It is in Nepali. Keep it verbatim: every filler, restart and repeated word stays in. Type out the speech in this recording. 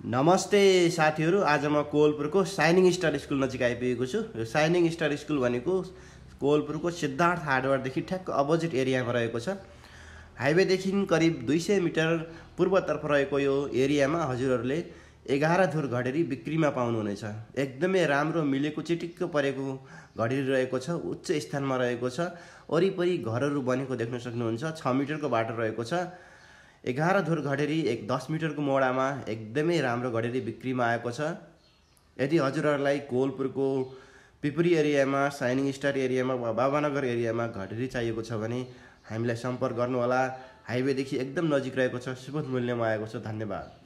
नमस्ते साथीहरू, आज म कोवलपुरको साइनिङ स्टार स्कुल नजिक आइपुगेको छु। यो साइनिङ स्टार स्कुल भनेको कोवलपुरको सिद्धार्थ हार्डवेयरदेखि ठ्याक्क अपोजिट एरियामा रहेको छ। हाइवेदेखि करिब दुई सय मिटर पूर्वतर्फ रहेको यो एरियामा हजुरहरूले एघार धुर घडेरी बिक्रीमा पाउनुहुनेछ। एकदमै राम्रो मिलेको चिटिक्क परेको घडेरी रहेको छ, उच्च स्थानमा रहेको छ। वरिपरि घरहरू बनेको देख्न सक्नुहुन्छ। छ मिटरको बाटो रहेको छ। एघार धुर घडेरी एक दस मिटरको मोडामा एकदमै राम्रो घडेरी बिक्रीमा आएको छ। यदि हजुरहरूलाई कोवलपुरको पिपरी एरियामा, साइनिङ स्टार एरियामा वा बाबानगर एरियामा घडेरी चाहिएको छ भने हामीलाई सम्पर्क गर्नुहोला। हाइवेदेखि एकदम नजिक रहेको छ, सुपथ मूल्यमा आएको छ। धन्यवाद।